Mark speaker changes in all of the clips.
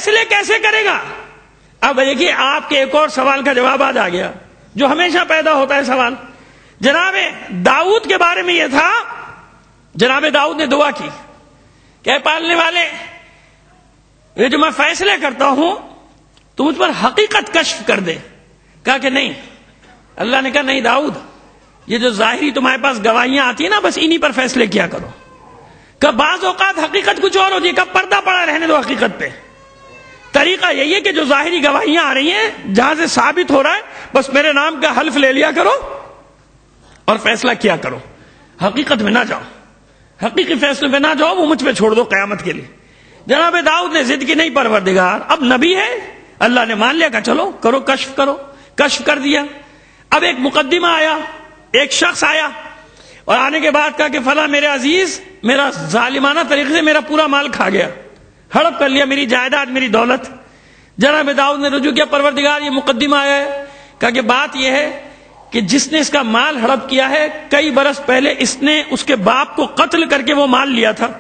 Speaker 1: فیصلے کیسے کرے گا؟ اب دیکھیے آپ کے ایک اور سوال کا جواب آج آ گیا جو ہمیشہ پیدا ہوتا ہے سوال. جناب داؤد کے بارے میں یہ تھا، جناب داؤد نے دعا کی کہ اے پالنے والے، یہ جو میں فیصلے کرتا ہوں تو مجھ پر حقیقت کشف کر دے. کہا کہ نہیں. اللہ نے کہا نہیں داؤد، یہ جو ظاہری تمہارے پاس گواہیاں آتی ہیں نا، بس انہی پر فیصلے کیا کرو. کہ بعض اوقات حقیقت کچھ اور ہوتی ہے، کب پردہ پڑا رہنے دو حقیقت پہ. طریقہ یہی ہے کہ جو ظاہری گواہیاں آ رہی ہیں جہاں سے ثابت ہو رہا ہے، بس میرے نام کا حلف لے لیا کرو اور فیصلہ کیا کرو، حقیقت میں نہ جاؤ، حقیقی فیصلے میں نہ جاؤ، وہ مجھ پہ چھوڑ دو قیامت کے لیے. جناب داؤد نے ضد کی نہیں پروردگار، اب نبی ہے، اللہ نے مان لیا کہ چلو کرو، کشف کر دیا. اب ایک مقدمہ آیا، ایک شخص آیا اور آنے کے بعد کہا کہ فلاں میرے عزیز میرا ظالمانہ طریقے سے میرا پورا مال کھا گیا، ہڑپ کر لیا میری جائیداد، میری دولت. جناب داؤد نے رجوع کیا، پروردگار یہ مقدمہ آیا ہے. کہا کہ بات یہ ہے کہ جس نے اس کا مال ہڑپ کیا ہے کئی برس پہلے اس نے اس کے باپ کو قتل کر کے وہ مال لیا تھا.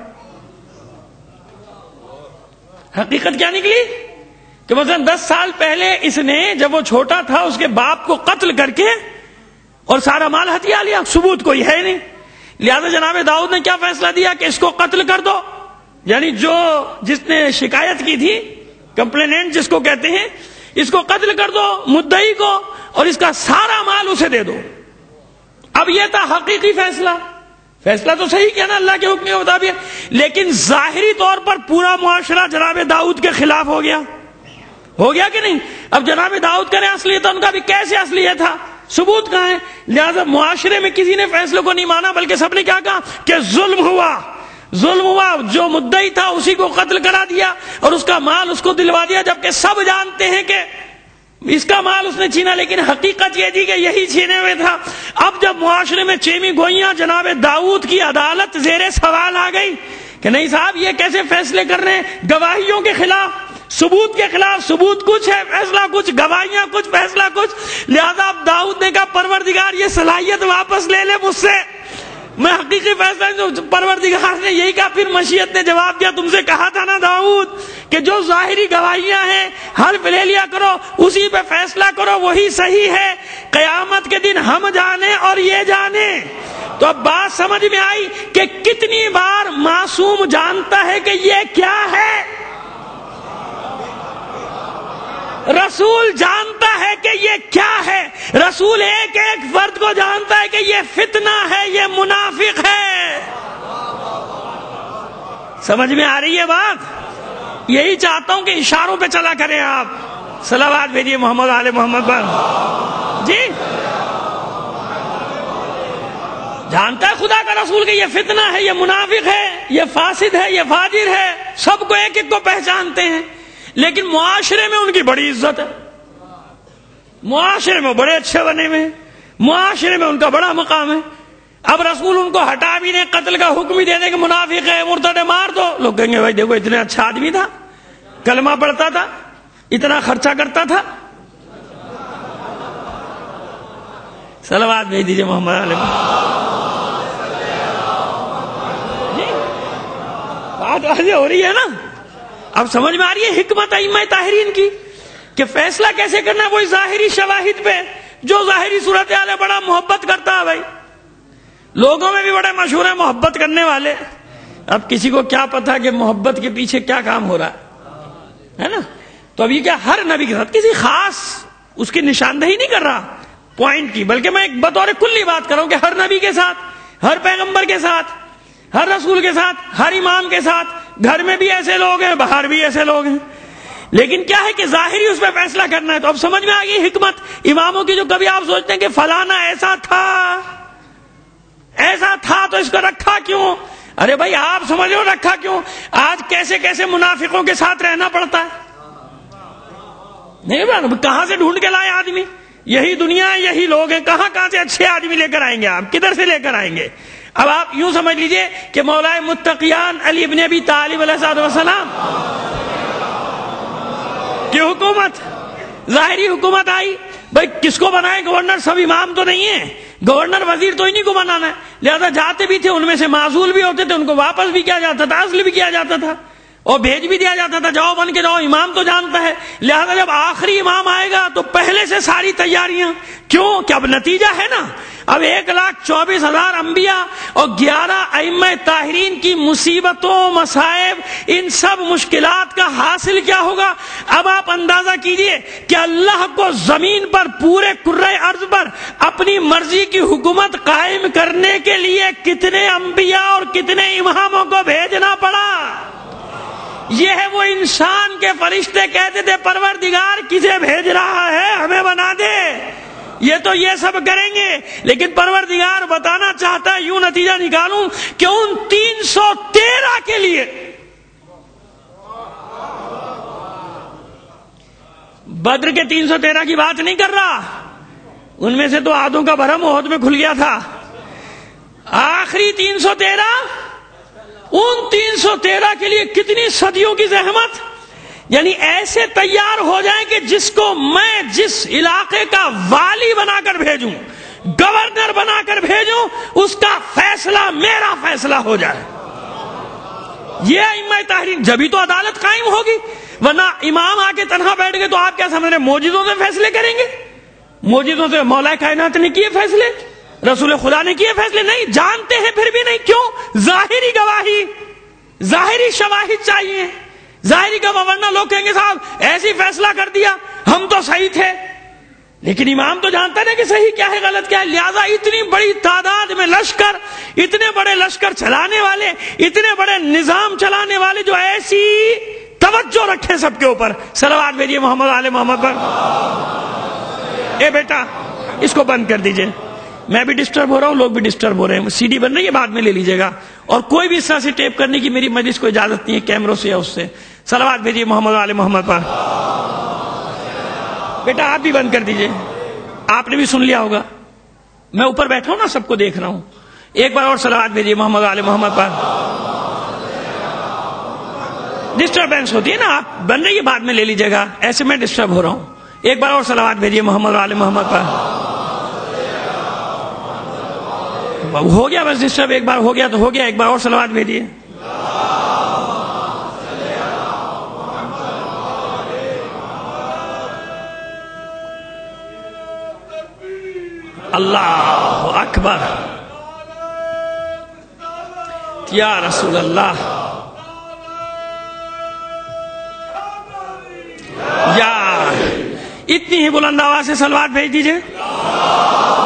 Speaker 1: حقیقت کیا نکلی کہ مثلا 10 سال پہلے اس نے جب وہ چھوٹا تھا اس کے باپ کو قتل کر کے اور سارا مال ہتھیا لیا، ثبوت کوئی ہے نہیں. لہذا جناب داؤد نے کیا فیصلہ دیا کہ اس کو قتل کر دو، یعنی جس نے شکایت کی تھی، کمپلیننٹ جس کو کہتے ہیں، اس کو قتل کر دو، مدعی کو، اور اس کا سارا مال اسے دے دو. اب یہ تھا حقیقی فیصلہ تو صحیح کیا نا اللہ کے حکم کے مطابق، لیکن ظاہری طور پر پورا معاشرہ جناب داؤد کے خلاف ہو گیا کہ نہیں؟ اب جناب داؤد کرے اصلیت ان کا بھی کیسے اصلیت تھا، ثبوت کہاں ہے؟ لہذا معاشرے میں کسی نے فیصلے کو نہیں مانا، بلکہ سب نے کیا کہا کہ ظلم ہوا، جو مدعی تھا اسی کو قتل کرا دیا اور اس کا مال اس کو دلوا دیا، جبکہ سب جانتے ہیں کہ اس کا مال اس نے چھینا، لیکن حقیقت یہ تھی کہ یہی چھینے ہوئے تھا. اب جب معاشرے میں چیمی گوئیاں جناب داؤد کی عدالت زیر سوال آ گئی کہ نہیں صاحب یہ کیسے فیصلے کر رہے ہیں گواہیوں کے خلاف، ثبوت کے خلاف، ثبوت کچھ ہے فیصلہ کچھ، گواہیاں کچھ فیصلہ کچھ. لہذا اب داؤد نے کہا پروردگار یہ صلاحیت واپس لے لے مجھ سے، میں حقیقی فیصلہ. پروردگار نے یہی کہا، پھر مشیت نے جواب دیا تم سے کہا تھا نا داؤد کہ جو ظاہری گواہیاں ہیں حلف لے لیا کرو، اسی پہ فیصلہ کرو، وہی صحیح ہے. قیامت کے دن ہم جانے اور یہ جانے. تو اب بات سمجھ میں آئی کہ کتنی بار معصوم جانتا ہے کہ یہ کیا ہے، رسول جانتا ہے کہ یہ کیا ہے، رسول ایک ایک فرد کو جانتا ہے کہ یہ فتنہ ہے، یہ منافق ہے. سمجھ میں آ رہی ہے بات؟ یہی چاہتا ہوں کہ اشاروں پہ چلا کریں آپ. صلوات بھیجیے محمد آل محمد پر. جی جانتا ہے خدا کا رسول کہ یہ فتنہ ہے، یہ منافق ہے، یہ فاسد ہے، یہ فاجر ہے، سب کو ایک ایک کو پہچانتے ہیں، لیکن معاشرے میں ان کی بڑی عزت ہے، معاشرے میں بڑے اچھے بنے ہوئے ہیں، معاشرے میں ان کا بڑا مقام ہے. اب رسول ان کو ہٹا بھی نہیں، قتل کا حکم بھی دے دیں کہ منافق ہے، مرتد ہے، مار دو. لوگ کہیں گے بھائی دیکھو اتنا اچھا آدمی تھا، کلمہ پڑھتا تھا، اتنا خرچہ کرتا تھا. صلوات بھیج دیجیے محمد علیہ. جی بات واضح ہو رہی ہے نا؟ اب سمجھ میں آ رہی ہے حکمت ائمہ طاہرین کی کہ فیصلہ کیسے کرنا ہے. وہی ظاہری شواہد پہ، جو ظاہری صورتحال ہے بڑا محبت کرتا ہے بھائی، لوگوں میں بھی بڑے مشہور ہیں محبت کرنے والے. اب کسی کو کیا پتا کہ محبت کے پیچھے کیا کام ہو رہا ہے نا؟ تو اب یہ کیا ہر نبی کے ساتھ کسی خاص اس کی نشاندہی نہیں کر رہا پوائنٹ کی، بلکہ میں ایک بطور کلی بات کر رہا ہوں کہ ہر نبی کے ساتھ، ہر پیغمبر کے ساتھ، ہر رسول کے ساتھ، ہر امام کے ساتھ، گھر میں بھی ایسے لوگ ہیں، باہر بھی ایسے لوگ ہیں. لیکن کیا ہے کہ ظاہری اس پہ فیصلہ کرنا ہے. تو اب سمجھ میں آ گئی حکمت اماموں کی. جو کبھی آپ سوچتے ہیں کہ فلانا ایسا تھا تو اس کو رکھا کیوں؟ ارے بھائی آپ سمجھ لو رکھا کیوں. آج کیسے کیسے منافقوں کے ساتھ رہنا پڑتا ہے. نہیں کہاں سے ڈھونڈ کے لائے آدمی؟ یہی دنیا ہے، یہی لوگ ہیں. کہاں سے اچھے آدمی لے کر آئیں گے آپ؟ کدھر سے لے کر آئیں گے؟ اب آپ یوں سمجھ لیجئے کہ مولا متقیان علی ابن ابی طالب علیہ السلام کی حکومت، ظاہری حکومت آئی. بھائی کس کو بنائے گورنر؟ سب امام تو نہیں ہے، گورنر وزیر تو انہیں کو بنانا ہے. لہذا جاتے بھی تھے ان میں سے معزول بھی ہوتے تھے، ان کو واپس بھی کیا جاتا تھا، عزل بھی کیا جاتا تھا. اور بھیج بھی دیا جاتا تھا جاؤ بن کے جاؤ، امام تو جانتا ہے. لہذا جب آخری امام آئے گا تو پہلے سے ساری تیاریاں. کیوں کہ اب نتیجہ ہے نا، اب 1,24,000 انبیاء اور 11 ائمہ طاہرین کی مصیبتوں، مصائب، ان سب مشکلات کا حاصل کیا ہوگا. اب آپ اندازہ کیجئے کہ اللہ کو زمین پر پورے کرۂ ارض پر اپنی مرضی کی حکومت قائم کرنے کے لیے کتنے انبیاء اور کتنے اماموں کو بھیجنا پڑا. یہ ہے وہ انسان کے فرشتے کہتے تھے پروردگار کسے بھیج رہا ہے، ہمیں بنا دے. یہ تو یہ سب کریں گے، لیکن پروردگار بتانا چاہتا ہے، یوں نتیجہ نکالوں کہ ان 313 کے لیے بدر کے 313 کی بات نہیں کر رہا، ان میں سے تو آدھوں کا بھرم احد میں کھل گیا تھا. آخری 313، ان 313 کے لیے کتنی صدیوں کی زحمت. یعنی ایسے تیار ہو جائیں کہ جس کو میں جس علاقے کا والی بنا کر بھیجوں، گورنر بنا کر بھیجوں، اس کا فیصلہ میرا فیصلہ ہو جائے. یہ ائمہ طاہرین، جبھی تو عدالت قائم ہوگی. ورنہ امام آ کے تنہا بیٹھ گئے تو آپ کیا سمجھ رہے ہیں معجزوں سے فیصلے کریں گے؟ معجزوں سے مولا کائنات نے کیے فیصلے، رسول خدا نے کیے فیصلے؟ نہیں. جانتے ہیں پھر بھی نہیں. کیوں؟ ظاہری گواہی، ظاہری شواہد چاہیے، ظاہری گواہ. ورنہ لوگ کہیں گے صاحب ایسی فیصلہ کر دیا، ہم تو صحیح تھے. لیکن امام تو جانتا ہے کہ صحیح کیا ہے غلط کیا ہے. لہذا اتنی بڑی تعداد میں لشکر، اتنے بڑے لشکر چلانے والے، اتنے بڑے نظام چلانے والے جو ایسی توجہ رکھیں سب کے اوپر. صلوات بھیجیے محمد آل محمد پر. اے بیٹا اس کو بند کر دیجئے، میں بھی ڈسٹرب ہو رہا ہوں، لوگ بھی ڈسٹرب ہو رہے ہیں. CD بن رہی ہے، بعد میں لے لیجئے گا. اور کوئی بھی اس طرح سے ٹیپ کرنے کی میری مجلس کو اجازت نہیں ہے، کیمروں سے یا اس سے. صلوات بھیجیے محمد آل محمد پر. بیٹا آپ بھی بند کر دیجئے، آپ نے بھی سن لیا ہوگا، میں اوپر بیٹھا ہوں نا، سب کو دیکھ رہا ہوں. ایک بار اور صلوات بھیجیے محمد آل محمد پر. ڈسٹربینس ہوتی ہے نا، آپ بن رہی ہے، بعد میں لے لیجئے گا، ایسے میں ڈسٹرب ہو رہا ہوں. ایک بار اور صلوات بھیجیے محمد آل محمد پر. ہو گیا بس ڈسٹرب، ایک بار ہو گیا تو ہو گیا، ایک بار اور صلوات بھیجیے. اللہ اکبر، یا رسول اللہ، یا اتنی ہی بلند آواز سے صلوات بھیج دیجئے.